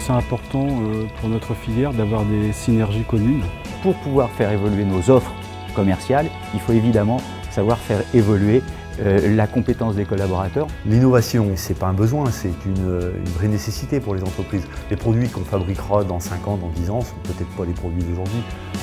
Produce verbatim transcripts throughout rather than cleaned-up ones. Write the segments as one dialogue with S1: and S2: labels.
S1: que c'est important pour notre filière d'avoir des synergies communes.
S2: Pour pouvoir faire évoluer nos offres commerciales, il faut évidemment savoir faire évoluer euh, la compétence des collaborateurs.
S3: L'innovation, ce n'est pas un besoin, c'est une, une vraie nécessité pour les entreprises. Les produits qu'on fabriquera dans cinq ans, dans dix ans, ne sont peut-être pas les produits d'aujourd'hui.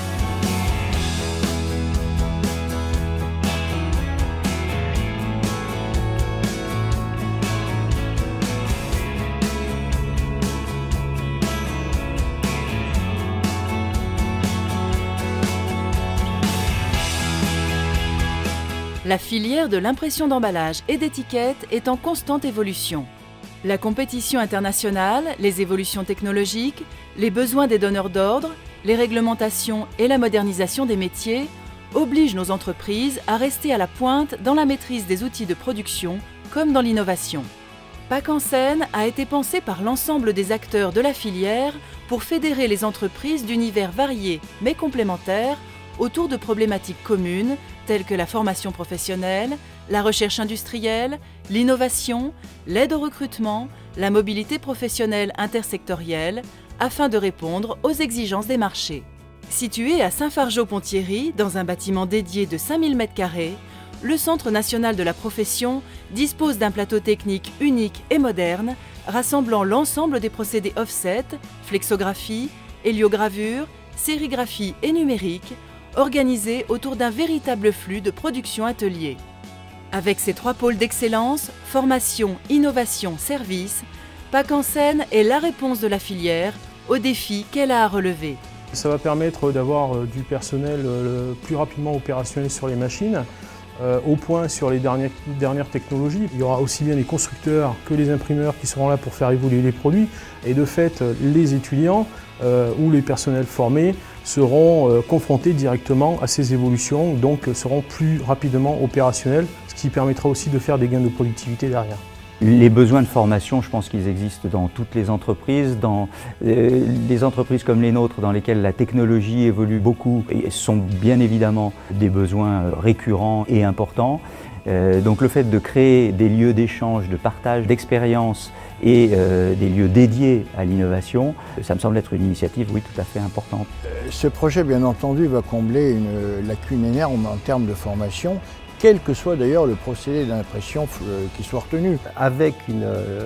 S4: La filière de l'impression d'emballage et d'étiquettes est en constante évolution. La compétition internationale, les évolutions technologiques, les besoins des donneurs d'ordre, les réglementations et la modernisation des métiers obligent nos entreprises à rester à la pointe dans la maîtrise des outils de production comme dans l'innovation. Pack en Scène a été pensé par l'ensemble des acteurs de la filière pour fédérer les entreprises d'univers variés mais complémentaires autour de problématiques communes telles que la formation professionnelle, la recherche industrielle, l'innovation, l'aide au recrutement, la mobilité professionnelle intersectorielle, afin de répondre aux exigences des marchés. Situé à Saint-Fargeau-Pont-Thierry, dans un bâtiment dédié de cinq mille mètres carrés, le Centre national de la profession dispose d'un plateau technique unique et moderne, rassemblant l'ensemble des procédés offset, flexographie, héliogravure, sérigraphie et numérique, organisé autour d'un véritable flux de production atelier. Avec ses trois pôles d'excellence, formation, innovation, service, Pack en Scène est la réponse de la filière aux défis qu'elle a à relever.
S5: Ça va permettre d'avoir du personnel plus rapidement opérationnel sur les machines, euh, au point sur les dernières, dernières technologies. Il y aura aussi bien les constructeurs que les imprimeurs qui seront là pour faire évoluer les produits. Et de fait, les étudiants euh, ou les personnels formés seront euh, confrontés directement à ces évolutions, donc euh, seront plus rapidement opérationnels, ce qui permettra aussi de faire des gains de productivité derrière.
S2: Les besoins de formation, je pense qu'ils existent dans toutes les entreprises, dans euh, les entreprises comme les nôtres dans lesquelles la technologie évolue beaucoup, et sont bien évidemment des besoins récurrents et importants. Euh, donc le fait de créer des lieux d'échange, de partage d'expériences et euh, des lieux dédiés à l'innovation, ça me semble être une initiative, oui, tout à fait importante.
S6: Ce projet, bien entendu, va combler une lacune énorme en termes de formation, quel que soit d'ailleurs le procédé d'impression qui soit retenu.
S7: Avec une,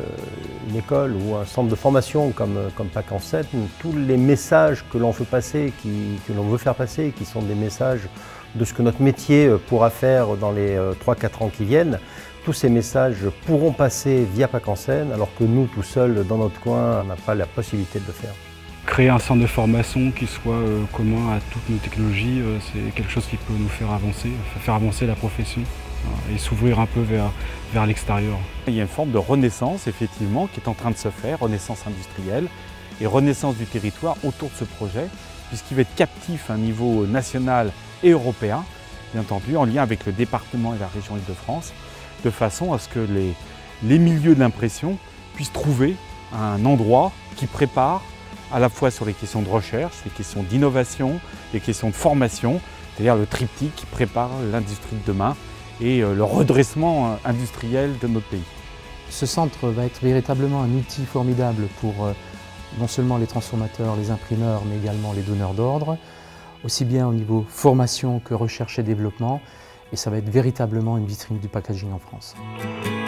S7: une école ou un centre de formation comme, comme Pack en Scène, tous les messages que l'on veut passer, qui, que l'on veut faire passer, qui sont des messages de ce que notre métier pourra faire dans les trois quatre ans qui viennent, tous ces messages pourront passer via Pack en Scène, alors que nous, tout seuls, dans notre coin, on n'a pas la possibilité de le faire.
S1: Créer un centre de formation qui soit euh, commun à toutes nos technologies, euh, c'est quelque chose qui peut nous faire avancer, faire avancer la profession euh, et s'ouvrir un peu vers, vers l'extérieur.
S8: Il y a une forme de renaissance, effectivement, qui est en train de se faire, renaissance industrielle et renaissance du territoire autour de ce projet, puisqu'il va être captif à un niveau national et européen, bien entendu, en lien avec le département et la région Île-de-France, de façon à ce que les, les milieux de l'impression puissent trouver un endroit qui prépare à la fois sur les questions de recherche, les questions d'innovation, les questions de formation, c'est-à-dire le triptyque qui prépare l'industrie de demain et le redressement industriel de notre pays.
S9: Ce centre va être véritablement un outil formidable pour non seulement les transformateurs, les imprimeurs, mais également les donneurs d'ordre, aussi bien au niveau formation que recherche et développement, et ça va être véritablement une vitrine du packaging en France.